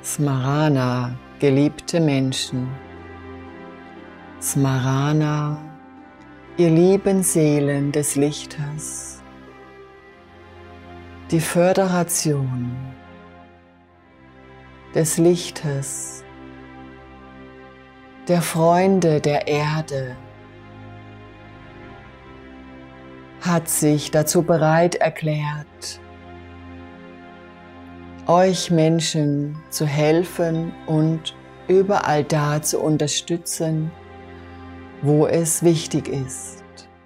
Smarana, geliebte Menschen. Smarana, ihr lieben Seelen des Lichtes. Die Föderation des Lichtes, der Freunde der Erde, hat sich dazu bereit erklärt, euch Menschen zu helfen und überall da zu unterstützen, wo es wichtig ist.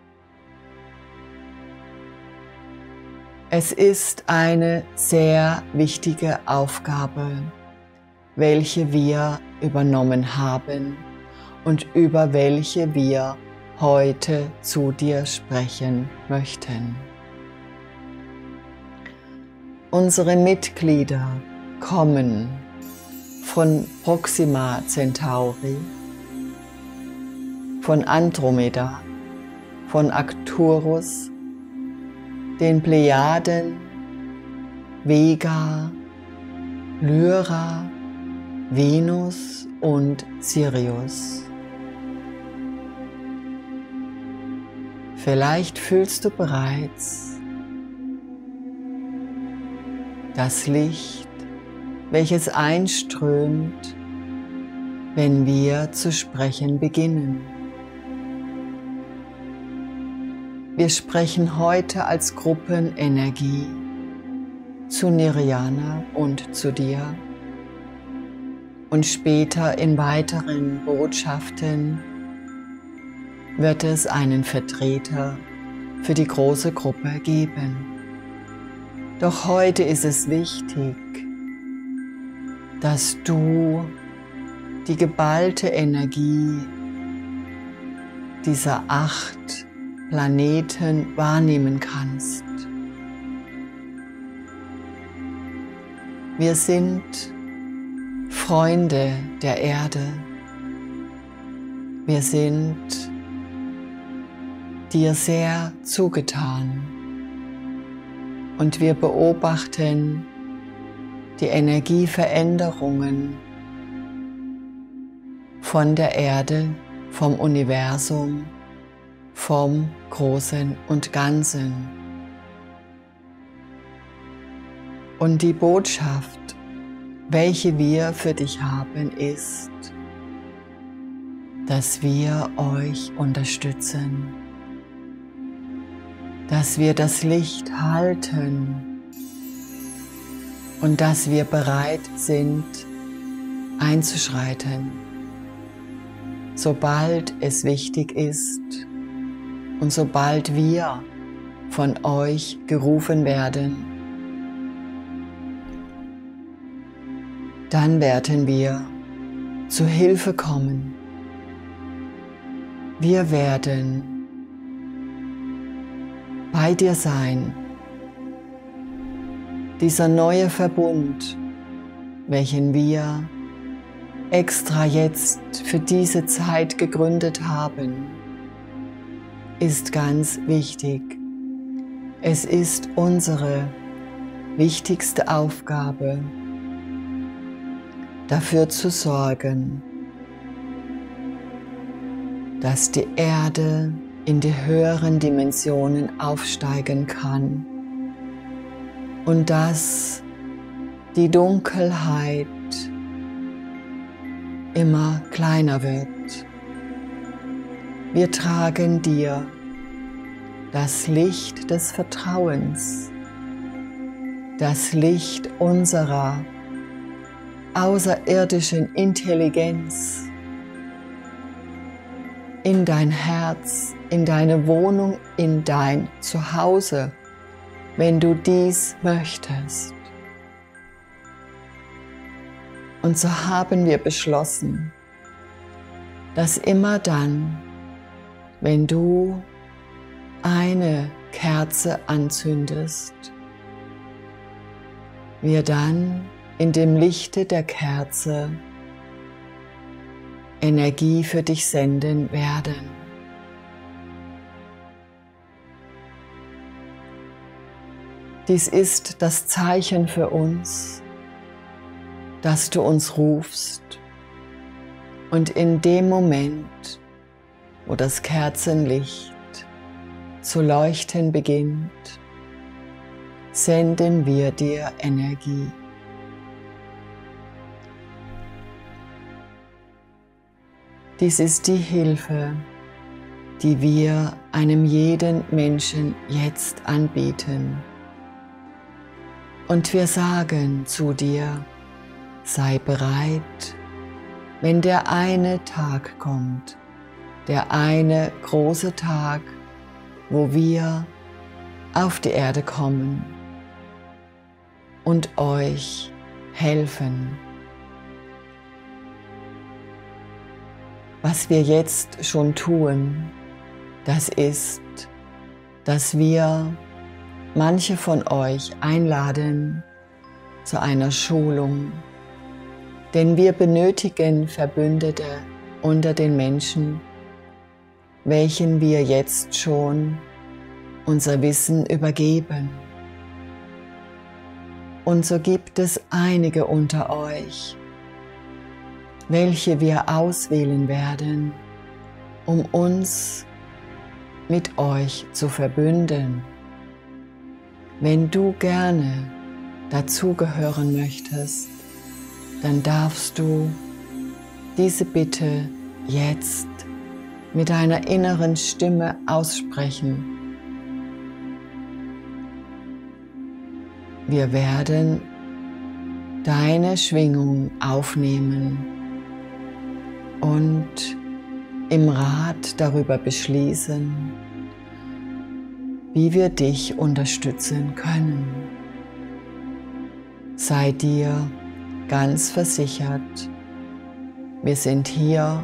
Es ist eine sehr wichtige Aufgabe, welche wir übernommen haben und über welche wir heute zu dir sprechen möchten. Unsere Mitglieder kommen von Proxima Centauri, von Andromeda, von Arcturus, den Plejaden, Vega, Lyra, Venus und Sirius. Vielleicht fühlst du bereits das Licht, welches einströmt, wenn wir zu sprechen beginnen. Wir sprechen heute als Gruppenenergie zu Nirjana und zu dir und später in weiteren Botschaften wird es einen Vertreter für die große Gruppe geben. Doch heute ist es wichtig, dass du die geballte Energie dieser 8 Planeten wahrnehmen kannst. Wir sind Freunde der Erde. Wir sind dir sehr zugetan. Und wir beobachten die Energieveränderungen von der Erde, vom Universum, vom Großen und Ganzen. Und die Botschaft, welche wir für dich haben, ist, dass wir euch unterstützen, dass wir das Licht halten und dass wir bereit sind, einzuschreiten, sobald es wichtig ist und sobald wir von euch gerufen werden. Dann werden wir zu Hilfe kommen. Wir werden bei dir sein. Dieser neue Verbund, welchen wir extra jetzt für diese Zeit gegründet haben, ist ganz wichtig. Es ist unsere wichtigste Aufgabe, dafür zu sorgen, dass die Erde in die höheren Dimensionen aufsteigen kann und dass die Dunkelheit immer kleiner wird. Wir tragen dir das Licht des Vertrauens, das Licht unserer außerirdischen Intelligenz in dein Herz, in deine Wohnung, in dein Zuhause, wenn du dies möchtest. Und so haben wir beschlossen, dass immer dann, wenn du eine Kerze anzündest, wir dann in dem Lichte der Kerze Energie für dich senden werden. Dies ist das Zeichen für uns, dass du uns rufst und in dem Moment, wo das Kerzenlicht zu leuchten beginnt, senden wir dir Energie. Dies ist die Hilfe, die wir einem jeden Menschen jetzt anbieten. Und wir sagen zu dir, sei bereit, wenn der eine Tag kommt, der eine große Tag, wo wir auf die Erde kommen und euch helfen. Was wir jetzt schon tun, das ist, dass wir manche von euch einladen zu einer Schulung, denn wir benötigen Verbündete unter den Menschen, welchen wir jetzt schon unser Wissen übergeben. Und so gibt es einige unter euch, welche wir auswählen werden, um uns mit euch zu verbünden. Wenn du gerne dazugehören möchtest, dann darfst du diese Bitte jetzt mit deiner inneren Stimme aussprechen. Wir werden deine Schwingung aufnehmen und im Rat darüber beschließen, wie wir dich unterstützen können. Sei dir ganz versichert, wir sind hier,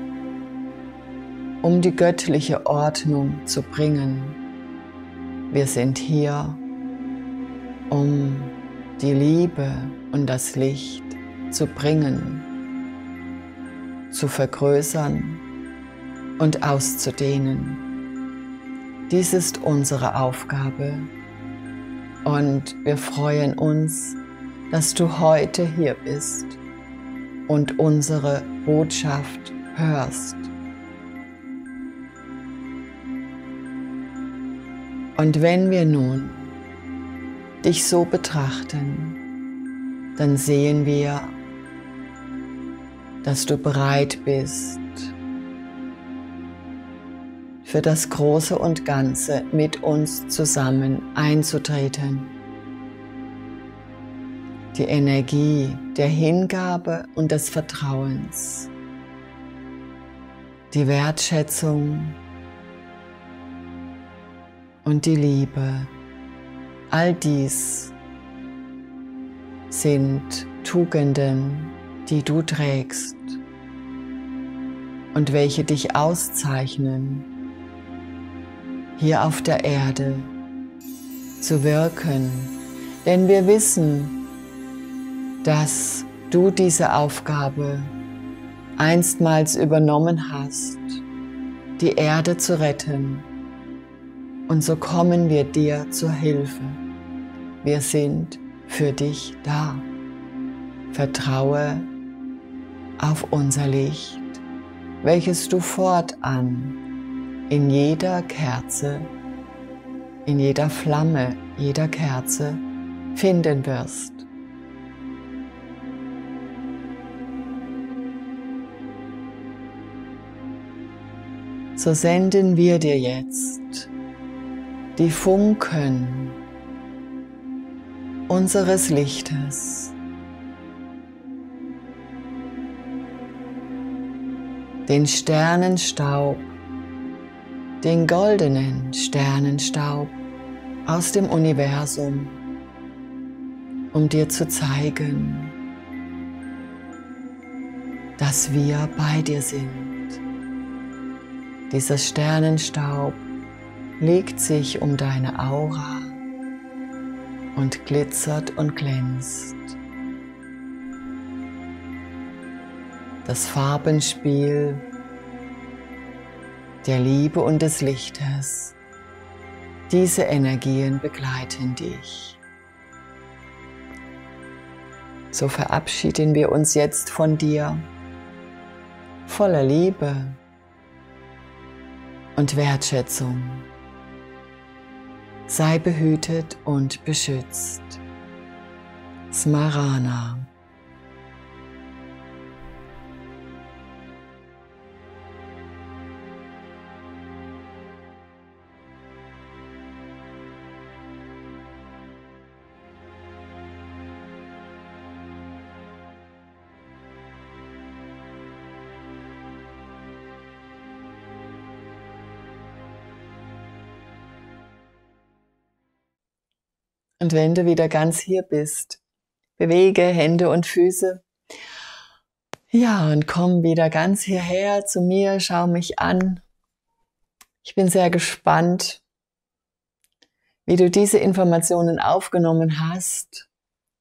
um die göttliche Ordnung zu bringen. Wir sind hier, um die Liebe und das Licht zu bringen, zu vergrößern und auszudehnen. Dies ist unsere Aufgabe und wir freuen uns, dass du heute hier bist und unsere Botschaft hörst. Und wenn wir nun dich so betrachten, dann sehen wir, dass du bereit bist, für das Große und Ganze mit uns zusammen einzutreten. Die Energie der Hingabe und des Vertrauens, die Wertschätzung und die Liebe, all dies sind Tugenden, die du trägst und welche dich auszeichnen, hier auf der Erde zu wirken. Denn wir wissen, dass du diese Aufgabe einstmals übernommen hast, die Erde zu retten. Und so kommen wir dir zur Hilfe. Wir sind für dich da. Vertraue auf unser Licht, welches du fortan in jeder Kerze, in jeder Flamme, jeder Kerze finden wirst. So senden wir dir jetzt die Funken unseres Lichtes, den Sternenstaub, den goldenen Sternenstaub aus dem Universum, um dir zu zeigen, dass wir bei dir sind. Dieser Sternenstaub legt sich um deine Aura und glitzert und glänzt. Das Farbenspiel der Liebe und des Lichtes, diese Energien begleiten dich. So verabschieden wir uns jetzt von dir, voller Liebe und Wertschätzung. Sei behütet und beschützt. Smarana. Und wenn du wieder ganz hier bist, bewege Hände und Füße. Ja, und komm wieder ganz hierher zu mir, schau mich an. Ich bin sehr gespannt, wie du diese Informationen aufgenommen hast.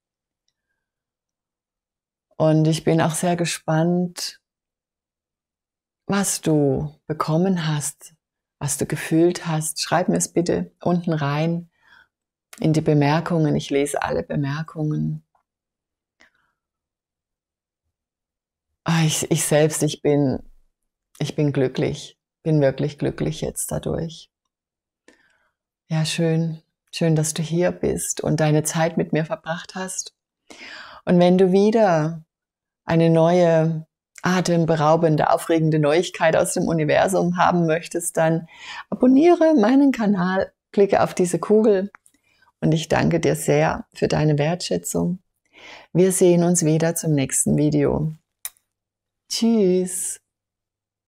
Und ich bin auch sehr gespannt, was du bekommen hast, was du gefühlt hast. Schreib mir es bitte unten rein in die Bemerkungen. Ich lese alle Bemerkungen. Ich selbst, ich bin glücklich, bin wirklich glücklich jetzt dadurch. Ja, schön, dass du hier bist und deine Zeit mit mir verbracht hast. Und wenn du wieder eine neue, atemberaubende, aufregende Neuigkeit aus dem Universum haben möchtest, dann abonniere meinen Kanal, klicke auf diese Kugel und ich danke dir sehr für deine Wertschätzung. Wir sehen uns wieder zum nächsten Video. Tschüss.